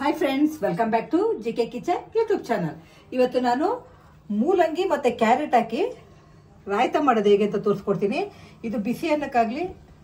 Hi friends, welcome back to GK kitchen YouTube channel. ಇವತ್ತು ನಾನು ಮೂಲಂಗಿ ಮತ್ತೆ ಕ್ಯಾರೆಟ್ ಹಾಕಿ ರಾಯ್ತ ಮಾಡೋದು ಹೇಗೆ ಅಂತ ತೋರಿಸ್ಕೊಡ್ತೀನಿ. ಇದು ಬಿಸಿ ಅನ್ನಕ್ಕಾಗ್ಲಿ.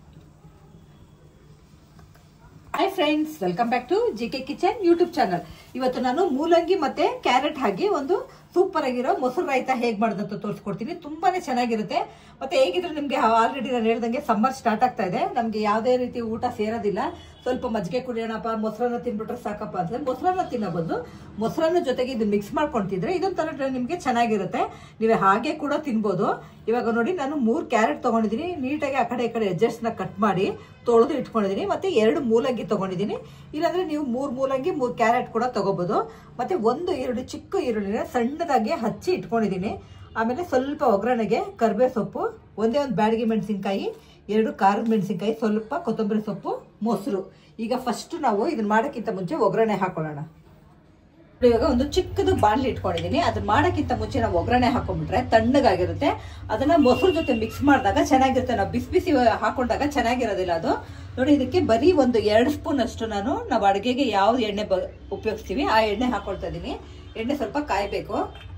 Hi friends, welcome back to GK kitchen YouTube channel. ಇವತ್ತು ನಾನು ಮೂಲಂಗಿ ಮತ್ತೆ ಕ್ಯಾರೆಟ್ ಹಾಕಿ ಒಂದು ಸೂಪರ್ ಆಗಿರೋ ಮೊಸರು ರಾಯ್ತ ಹೇಗೆ ಮಾಡೋದಂತ ತೋರಿಸ್ಕೊಡ್ತೀನಿ. ತುಂಬಾನೇ ಚೆನ್ನಾಗಿರುತ್ತೆ. ಮತ್ತೆ ಹೇಗಿದ್ರೆ ನಿಮ್ಗೆ ಆಲ್ರೆಡಿ ನಾನು ಹೇಳ್ದಂಗೆ ಸಮ್ಮರ್ ಸ್ಟಾರ್ಟ್ ಆಗ್ತಾ ಇದೆ. ನಮ್ಗೆ ಯಾವುದೇ ರೀತಿ ಊಟ ಸೇರೋದಿಲ್ಲ. ಸ್ವಲ್ಪ ಮಜ್ಜಿಗೆ ಕುಡಿಯೋಣಪ್ಪ, ಮೊಸರನ್ನ ತಿನ್ಬಿಟ್ರೆ ಸಾಕಪ್ಪ ಅಂದ್ರೆ ಮೊಸರನ್ನ ತಿನ್ನೋ ಬದಲು ಮೊಸರನ್ನ ಜೊತೆಗೆ ಇದು ಮಿಕ್ಸ್ ಮಾಡ್ಕೊಂಡು ತಿಂದ್ರೆ ಇದೊಂಥರ ನಿಮ್ಗೆ ಚೆನ್ನಾಗಿರುತ್ತೆ. ನೀವು ಹಾಗೆ ಕೂಡ ತಿನ್ಬೋದು. ಇವಾಗ ನೋಡಿ, ನಾನು 3 ಕ್ಯಾರೆಟ್ ತಗೊಂಡಿದ್ದೀನಿ. ನೀಟಾಗಿ ಆ ಕಡೆ ಈ ಕಡೆ ಎಡ್ಜಸ್ಟ್ನ ಕಟ್ ಮಾಡಿ ತೊಳೆದು ಇಟ್ಕೊಂಡಿದ್ದೀನಿ. ಮತ್ತೆ 2 ಮೂಲಂಗಿ ತಗೊಂಡಿದ್ದೀನಿ. ಇಲ್ಲಾಂದ್ರೆ ನೀವು 3 ಮೂಲಂಗಿ 3 ಕ್ಯಾರೆಟ್ ಕೂಡ ತಗೋಬಹುದು. ಮತ್ತೆ 1-2 ಚಿಕ್ಕ ಈರುಳ್ಳಿನ ಸಣ್ಣದಾಗಿ ಹಚ್ಚಿ ಇಟ್ಕೊಂಡಿದ್ದೀನಿ. ಆಮೇಲೆ ಸ್ವಲ್ಪ ಒಗ್ಗರಣೆಗೆ ಕರಿಬೇವು ಸೊಪ್ಪು, ಒಂದೇ ಒಂದು ಬ್ಯಾಡಗಿ ಮೆಣಸಿನ್ಕಾಯಿ, 2 ಖಾರದ ಮೆಣಸಿನ್ಕಾಯಿ, ಸ್ವಲ್ಪ ಕೊತ್ತಂಬರಿ ಸೊಪ್ಪು, ಮೊಸರು. ಈಗ ಫಸ್ಟ್ ನಾವು ಇದನ್ನ ಮಾಡೋಕ್ಕಿಂತ ಮುಂಚೆ ಒಗ್ಗರಣೆ ಹಾಕೊಳ್ಳೋಣ. ಇವಾಗ ಒಂದು ಚಿಕ್ಕದು ಬಾಣಲಿ ಇಟ್ಕೊಂಡಿದ್ದೀನಿ. ಅದನ್ನ ಮಾಡೋಕ್ಕಿಂತ ಮುಂಚೆ ನಾವು ಒಗ್ಗರಣೆ ಹಾಕೊಂಡ್ಬಿಟ್ರೆ ತಣ್ಣಗಾಗಿರುತ್ತೆ. ಅದನ್ನ ಮೊಸರು ಜೊತೆ ಮಿಕ್ಸ್ ಮಾಡಿದಾಗ ಚೆನ್ನಾಗಿರುತ್ತೆ. ನಾವು ಬಿಸಿ ಬಿಸಿ ಹಾಕೊಂಡಾಗ ಚೆನ್ನಾಗಿರೋದಿಲ್ಲ ಅದು. ನೋಡಿ, ಇದಕ್ಕೆ ಬರೀ ಒಂದು 2 ಸ್ಪೂನ್ ಅಷ್ಟು ನಾವು ಅಡುಗೆಗೆ ಯಾವ ಎಣ್ಣೆ ಉಪಯೋಗಿಸ್ತೀವಿ ಆ ಎಣ್ಣೆ ಹಾಕೊಳ್ತಾ ಇದ್ದೀನಿ. ಎಣ್ಣೆ ಸ್ವಲ್ಪ ಕಾಯಬೇಕು.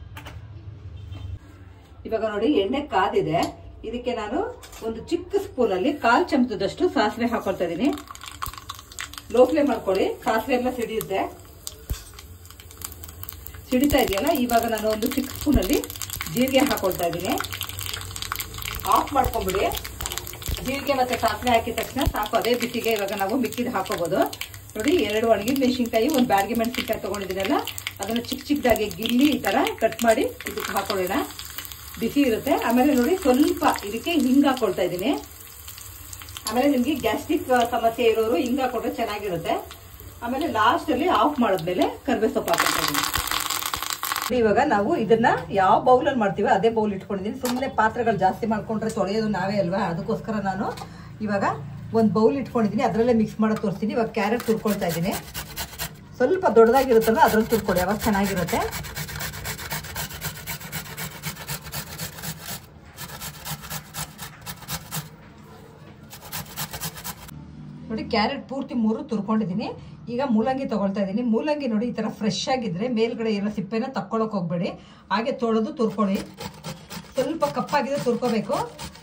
ಇವಾಗ ನೋಡಿ, ಎಣ್ಣೆ ಕಾದಿದೆ. ಇದಕ್ಕೆ ನಾನು ಒಂದು ಚಿಕ್ಕ ಸ್ಪೂನಲ್ಲಿ 1/4 ಚಮಚದಷ್ಟು ಸಾಸಿವೆ ಹಾಕೊಳ್ತಾ ಇದ್ದೀನಿ. ಲೋ ಫ್ಲೇಮ್ ಮಾಡ್ಕೊಳ್ಳಿ, ಸಾಸಿವೆ ಎಲ್ಲ ಸಿಡಿಯುತ್ತೆ. ಸಿಡಿತಾ ಇದೆಯಲ್ಲ, ಇವಾಗ ನಾನು ಒಂದು ಚಿಕ್ಕ ಸ್ಪೂನಲ್ಲಿ ಜೀರಿಗೆ ಹಾಕೊಳ್ತಾ ಇದ್ದೀನಿ. ಆಫ್ ಮಾಡ್ಕೊಂಡ್ಬಿಡಿ. ಜೀರಿಗೆ ಮತ್ತೆ ಸಾಸಿವೆ ಹಾಕಿದ ತಕ್ಷಣ ಸಾಕು, ಅದೇ ಬಿಸಿಗೆ ಇವಾಗ ನಾವು ಮಿಕ್ಕಿದ ಹಾಕೋಬಹುದು. ನೋಡಿ, 2 ಒಣಗಿದ ಮೆಣಸಿನ್ಕಾಯಿ, 1 ಬ್ಯಾಡಗಿ ಮೆಣಸಿನ್ಕಾಯಿ ತಗೊಂಡಿದ್ದೀನಲ್ಲ, ಅದನ್ನ ಚಿಕ್ಕ ಚಿಕ್ಕದಾಗಿ ಗಿಲ್ಲಿ ಈ ತರ ಕಟ್ ಮಾಡಿ ಇದಕ್ಕೆ ಹಾಕೊಳ್ಳೋಣ. ಬಿಸಿ ಇರುತ್ತೆ. ಆಮೇಲೆ ನೋಡಿ, ಸ್ವಲ್ಪ ಇದಕ್ಕೆ ಹಿಂಗ್ ಹಾಕೊಳ್ತಾ ಇದ್ದೀನಿ. ಆಮೇಲೆ ನಿಮ್ಗೆ ಗ್ಯಾಸ್ಟ್ರಿಕ್ ಸಮಸ್ಯೆ ಇರೋರು ಹಿಂಗ್ ಹಾಕೊಂಡ್ರೆ ಚೆನ್ನಾಗಿರುತ್ತೆ. ಆಮೇಲೆ ಲಾಸ್ಟ್ ಅಲ್ಲಿ ಆಫ್ ಮಾಡಿದ್ಮೇಲೆ ಕರಿಬೇವು ಸೊಪ್ಪು ಹಾಕೊಳ್ತಾ ಇದ್ದೀನಿ. ಇವಾಗ ನಾವು ಇದನ್ನ ಯಾವ ಬೌಲಲ್ಲಿ ಮಾಡ್ತೀವಿ ಅದೇ ಬೌಲ್ ಇಟ್ಕೊಂಡಿದ್ದೀನಿ. ಸುಮ್ಮನೆ ಪಾತ್ರೆಗಳು ಜಾಸ್ತಿ ಮಾಡ್ಕೊಂಡ್ರೆ ತೊಳೆಯೋದು ನಾವೇ ಅಲ್ವಾ, ಅದಕ್ಕೋಸ್ಕರ ನಾನು ಇವಾಗ ಒಂದು ಬೌಲ್ ಇಟ್ಕೊಂಡಿದ್ದೀನಿ. ಅದರಲ್ಲೇ ಮಿಕ್ಸ್ ಮಾಡೋದು ತೋರಿಸ್ತೀನಿ. ಇವಾಗ ಕ್ಯಾರೆಟ್ ತುರ್ಕೊಳ್ತಾ ಇದ್ದೀನಿ. ಸ್ವಲ್ಪ ದೊಡ್ಡದಾಗಿರುತ್ತಲ್ಲ ಅದ್ರಲ್ಲಿ ತುರ್ಕೊಳ್ಳಿ, ಅವಾಗ ಚೆನ್ನಾಗಿರುತ್ತೆ. ನೋಡಿ, ಕ್ಯಾರೆಟ್ ಪೂರ್ತಿ 3 ತುರ್ಕೊಂಡಿದ್ದೀನಿ. ಈಗ ಮೂಲಂಗಿ ತಗೊಳ್ತಾ ಇದ್ದೀನಿ. ಮೂಲಂಗಿ ನೋಡಿ, ಈ ತರ ಫ್ರೆಶ್ ಆಗಿದ್ರೆ ಮೇಲ್ಗಡೆ ಇರೋ ಸಿಪ್ಪೆನ ತಕ್ಕೊಳಕ್ ಹೋಗ್ಬೇಡಿ. ಹಾಗೆ ತೊಳೆದು ತುರ್ಕೊಳ್ಳಿ. ಸ್ವಲ್ಪ ಕಪ್ಪಾಗಿದೆ ತುರ್ಕೋಬೇಕು.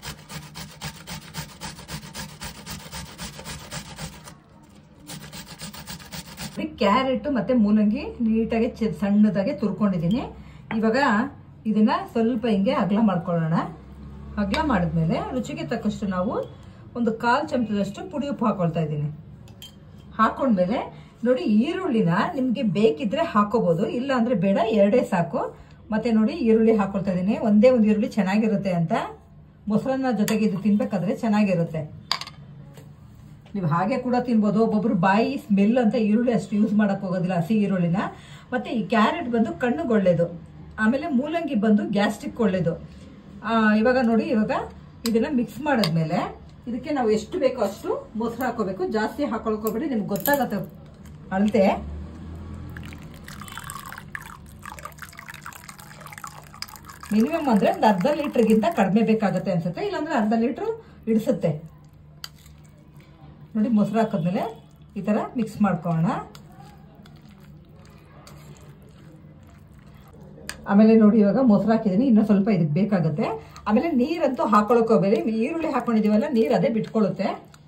ಕ್ಯಾರೆಟ್ ಮತ್ತೆ ಮೂಲಂಗಿ ನೀಟಾಗಿ ಸಣ್ಣದಾಗಿ ತುರ್ಕೊಂಡಿದ್ದೀನಿ. ಇವಾಗ ಇದನ್ನ ಸ್ವಲ್ಪ ಹಿಂಗೆ ಅಗಲ ಮಾಡ್ಕೊಳ್ಳೋಣ. ಅಗಲ ಮಾಡಿದ್ಮೇಲೆ ರುಚಿಗೆ ತಕ್ಕಷ್ಟು ನಾವು ಒಂದು 1/4 ಚಮಚದಷ್ಟು ಪುಡಿ ಉಪ್ಪು ಹಾಕೊಳ್ತಾ ಇದ್ದೀನಿ. ಹಾಕೊಂಡ್ಮೇಲೆ ನೋಡಿ, ಈರುಳ್ಳಿನ ನಿಮ್ಗೆ ಬೇಕಿದ್ರೆ ಹಾಕೋಬಹುದು, ಇಲ್ಲ ಅಂದ್ರೆ ಬೇಡ, 2 ಸಾಕು. ಮತ್ತೆ ನೋಡಿ, ಈರುಳ್ಳಿ ಹಾಕೊಳ್ತಾ ಇದ್ದೀನಿ. ಒಂದೇ ಒಂದು ಈರುಳ್ಳಿ ಚೆನ್ನಾಗಿರುತ್ತೆ ಅಂತ. ಮೊಸರನ್ನ ಜೊತೆಗೆ ಇದು ತಿನ್ಬೇಕಾದ್ರೆ ಚೆನ್ನಾಗಿರುತ್ತೆ. ನೀವು ಹಾಗೆ ಕೂಡ ತಿನ್ಬೋದು. ಒಬ್ಬೊಬ್ರು ಬಾಯಿ ಸ್ಮೆಲ್ ಅಂತ ಈರುಳ್ಳಿ ಅಷ್ಟು ಯೂಸ್ ಮಾಡಕ್ ಹೋಗೋದಿಲ್ಲ, ಹಸಿ ಈರುಳ್ಳಿನ. ಮತ್ತೆ ಈ ಕ್ಯಾರೆಟ್ ಬಂದು ಕಣ್ಣಿಗೆ ಒಳ್ಳೇದು. ಆಮೇಲೆ ಮೂಲಂಗಿ ಬಂದು ಗ್ಯಾಸ್ಟ್ರಿಕ್ ಒಳ್ಳೇದು. ಇವಾಗ ನೋಡಿ, ಇವಾಗ ಇದನ್ನ ಮಿಕ್ಸ್ ಮಾಡಿದ್ಮೇಲೆ ಇದಕ್ಕೆ ನಾವು ಎಷ್ಟು ಬೇಕೋ ಅಷ್ಟು ಮೊಸರು ಹಾಕೋಬೇಕು. ಜಾಸ್ತಿ ಹಾಕೊಳ್ಕೋಬೇಡಿ, ನಿಮ್ಗೆ ಗೊತ್ತಾಗತ್ತೆ ಅಳತೆ. ಮಿನಿಮಮ್ ಅಂದ್ರೆ ಒಂದು 1/2 ಲೀಟರ್ಗಿಂತ ಕಡಿಮೆ ಬೇಕಾಗತ್ತೆ ಅನ್ಸುತ್ತೆ, ಇಲ್ಲಾಂದ್ರೆ 1/2 ಲೀಟರ್ ಇಡಿಸುತ್ತೆ. ನೋಡಿ, ಮೊಸರು ಹಾಕಿದ್ಮೇಲೆ ಈ ತರ ಮಿಕ್ಸ್ ಮಾಡ್ಕೊಳ್ಳೋಣ. ಆಮೇಲೆ ನೋಡಿ, ಇವಾಗ ಮೊಸರು ಹಾಕಿದ್ದೀನಿ. ಇನ್ನೂ ಸ್ವಲ್ಪ ಇದಕ್ಕೆ ಬೇಕಾಗುತ್ತೆ. ಆಮೇಲೆ ನೀರಂತೂ ಹಾಕೊಳಕ್ ಹೋಗ್ಬೇಡಿ. ಈರುಳ್ಳಿ ಹಾಕೊಂಡಿದೀವಲ್ಲ, ನೀರು ಅದೇ ಬಿಟ್ಕೊಳ್ಳುತ್ತೆ.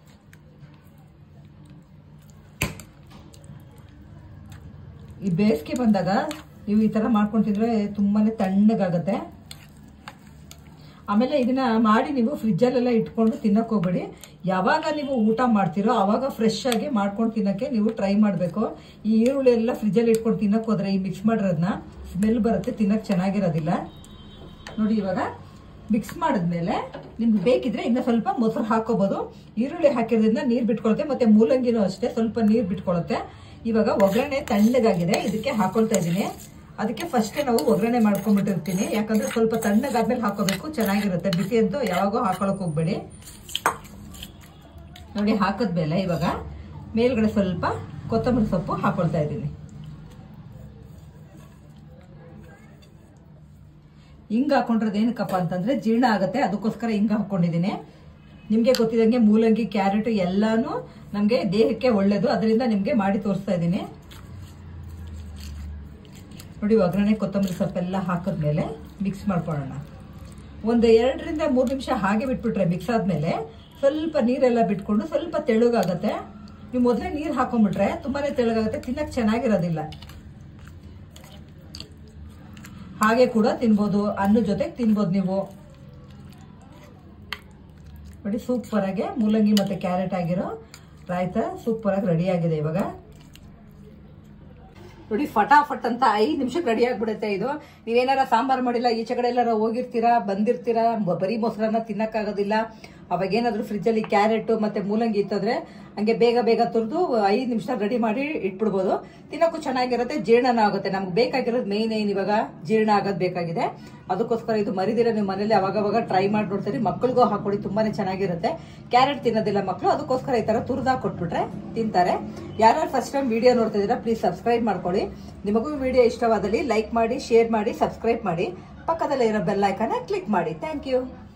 ಈ ಬೇಸಿಗೆ ಬಂದಾಗ ನೀವು ಈ ತರ ಮಾಡ್ಕೊಂತಿದ್ರೆ ತುಂಬಾನೇ ತಣ್ಣಗಾಗತ್ತೆ. ಆಮೇಲೆ ಇದನ್ನ ಮಾಡಿ ನೀವು ಫ್ರಿಜ್ಜಲ್ಲೆಲ್ಲ ಇಟ್ಕೊಂಡು ತಿನ್ನಕ್ ಹೋಗ್ಬೇಡಿ. ಯಾವಾಗ ನೀವು ಊಟ ಮಾಡ್ತೀರೋ ಅವಾಗ ಫ್ರೆಶ್ ಆಗಿ ಮಾಡ್ಕೊಂಡು ತಿನ್ನಕ್ಕೆ ನೀವು ಟ್ರೈ ಮಾಡಬೇಕು. ಈ ಈರುಳ್ಳಿ ಎಲ್ಲ ಫ್ರಿಜ್ಜಲ್ಲಿ ಇಟ್ಕೊಂಡು ತಿನ್ನಕ್ ಹೋದ್ರೆ ಈ ಮಿಕ್ಸ್ ಮಾಡಿರೋದನ್ನ ಸ್ಮೆಲ್ ಬರುತ್ತೆ, ತಿನ್ನಕ್ ಚೆನ್ನಾಗಿರೋದಿಲ್ಲ. ನೋಡಿ, ಇವಾಗ ಮಿಕ್ಸ್ ಮಾಡಿದ್ಮೇಲೆ ನಿಮ್ಗೆ ಬೇಕಿದ್ರೆ ಇನ್ನ ಸ್ವಲ್ಪ ಮೊಸರು ಹಾಕೋಬಹುದು. ಈರುಳ್ಳಿ ಹಾಕಿರೋದ್ರಿಂದ ನೀರು ಬಿಟ್ಕೊಳುತ್ತೆ. ಮತ್ತೆ ಮೂಲಂಗಿನೂ ಅಷ್ಟೇ, ಸ್ವಲ್ಪ ನೀರು ಬಿಟ್ಕೊಳುತ್ತೆ. ಇವಾಗ ಒಗ್ಗರಣೆ ತಣ್ಣಗಾಗಿದೆ, ಇದಕ್ಕೆ ಹಾಕೊಳ್ತಾ ಇದ್ದೀನಿ. ಅದಕ್ಕೆ ಫಸ್ಟ್ ನಾವು ಒಗ್ಗರಣೆ ಮಾಡ್ಕೊಂಡ್ಬಿಟ್ಟಿರ್ತೀನಿ, ಯಾಕಂದ್ರೆ ಸ್ವಲ್ಪ ತಣ್ಣಗಾದ್ಮೇಲೆ ಹಾಕೋಬೇಕು, ಚೆನ್ನಾಗಿರುತ್ತೆ. ಬಿಸಿ ಅಂತೂ ಯಾವಾಗೋ ಹಾಕೊಳಕ್ ಹೋಗ್ಬೇಡಿ. ನೋಡಿ, ಹಾಕಿದ್ಮೇಲೆ ಇವಾಗ ಮೇಲ್ಗಡೆ ಸ್ವಲ್ಪ ಕೊತ್ತಂಬರಿ ಸೊಪ್ಪು ಹಾಕೊಳ್ತಾ ಇದ್ದೀನಿ. ಹಿಂಗ ಹಾಕೊಂಡ್ರದ್ದು ಏನಕ್ಕಪ್ಪ ಅಂತಂದ್ರೆ ಜೀರ್ಣ ಆಗುತ್ತೆ, ಅದಕ್ಕೋಸ್ಕರ ಹಿಂಗ ಹಾಕೊಂಡಿದ್ದೀನಿ. ನಿಮಗೆ ಗೊತ್ತಿದಂಗೆ ಮೂಲಂಗಿ ಕ್ಯಾರೆಟ್ ಎಲ್ಲಾನು ನಮಗೆ ದೇಹಕ್ಕೆ ಒಳ್ಳೇದು, ಅದರಿಂದ ನಿಮಗೆ ಮಾಡಿ ತೋರಿಸ್ತಾ ಇದ್ದೀನಿ. ನೋಡಿ ಒಗ್ಗರಣೆ ಕೊತ್ತಂಬರಿ ಸೊಪ್ಪೆಲ್ಲ ಹಾಕಿದ್ಮೇಲೆ ಮಿಕ್ಸ್ ಮಾಡ್ಕೊಳ್ಳೋಣ. ಒಂದು 2 ರಿಂದ 3 ನಿಮಿಷ ಹಾಗೆ ಬಿಟ್ಬಿಟ್ರೆ ಮಿಕ್ಸ್ ಆದ್ಮೇಲೆ ಸ್ವಲ್ಪ ನೀರೆಲ್ಲ ಬಿಟ್ಕೊಂಡು ಸ್ವಲ್ಪ ತೆಳುಗಾಗತ್ತೆ. ನೀವು ಮೊದಲೇ ನೀರು ಹಾಕೊಂಡ್ಬಿಟ್ರೆ ತುಂಬಾನೇ ತೆಳುಗಾಗುತ್ತೆ, ತಿನ್ನಕ್ ಚೆನ್ನಾಗಿರೋದಿಲ್ಲ. ಹಾಗೆ ಕೂಡ ತಿನ್ಬೋದು, ಅನ್ನ ಜೊತೆಗೆ ತಿನ್ಬೋದು ನೀವು. ನೋಡಿ ಸೂಪರ್ ಆಗಿ ಮೂಲಂಗಿ ಮತ್ತೆ ಕ್ಯಾರೆಟ್ ಆಗಿರೋ ರಾಯ್ತ ಸೂಪರ್ ಆಗಿ ರೆಡಿ ಆಗಿದೆ. ಇವಾಗ ನೋಡಿ ಫಟಾಫಟ್ ಅಂತ 5 ನಿಮಿಷಕ್ಕೆ ರೆಡಿ ಆಗ್ಬಿಡುತ್ತೆ ಇದು. ನೀವೇನಾರ ಸಾಂಬಾರ್ ಮಾಡಿಲ್ಲ, ಈಚೆ ಕಡೆ ಎಲ್ಲಾರ ಹೋಗಿರ್ತೀರಾ, ಬಂದಿರ್ತೀರಾ, ಬರೀ ಮೊಸರನ್ನ ತಿನ್ನಕ್ಕಾಗೋದಿಲ್ಲ, ಅವಾಗ ಏನಾದ್ರು ಫ್ರಿಜ್ ಅಲ್ಲಿ ಕ್ಯಾರೆಟ್ ಮತ್ತೆ ಮೂಲಂಗಿ ಇತ್ತಂದ್ರೆ ಹಂಗೆ ಬೇಗ ಬೇಗ ತುರಿದು 5 ನಿಮಿಷ ರೆಡಿ ಮಾಡಿ ಇಟ್ಬಿಡ್ಬೋದು. ತಿನ್ನಕ್ಕೂ ಚೆನ್ನಾಗಿರುತ್ತೆ, ಜೀರ್ಣನ ಆಗುತ್ತೆ. ನಮ್ಗೆ ಬೇಕಾಗಿರೋದು ಮೇನ್ ಏನ್ ಇವಾಗ ಜೀರ್ಣ ಆಗೋದ್ ಬೇಕಾಗಿದೆ. ಅದಕ್ಕೋಸ್ಕರ ಇದು ಮರಿದಿರ ನೀವು ಮನೇಲಿ ಅವಾಗ ಟ್ರೈ ಮಾಡಿ ನೋಡ್ತೀರಿ. ಮಕ್ಕಳಿಗೂ ಹಾಕೊಡಿ, ತುಂಬಾನೇ ಚೆನ್ನಾಗಿರುತ್ತೆ. ಕ್ಯಾರೆಟ್ ತಿನ್ನೋದಿಲ್ಲ ಮಕ್ಕಳು, ಅದಕ್ಕೋಸ್ಕರ ಈ ತರ ತುರಿದಾಕ್ ಕೊಟ್ಬಿಟ್ರೆ ತಿಂತಾರೆ. ಯಾರ್ಯಾರು ಫಸ್ಟ್ ಟೈಮ್ ವಿಡಿಯೋ ನೋಡ್ತಾ ಇದೀರಾ ಪ್ಲೀಸ್ ಸಬ್ಸ್ಕ್ರೈಬ್ ಮಾಡ್ಕೊಳ್ಳಿ. ನಿಮಗೂ ವಿಡಿಯೋ ಇಷ್ಟವಾದಲ್ಲಿ ಲೈಕ್ ಮಾಡಿ, ಶೇರ್ ಮಾಡಿ, ಸಬ್ಸ್ಕ್ರೈಬ್ ಮಾಡಿ, ಪಕ್ಕದಲ್ಲೇ ಇರೋ ಬೆಲ್ ಐಕಾನ್ ಕ್ಲಿಕ್ ಮಾಡಿ. Thank you.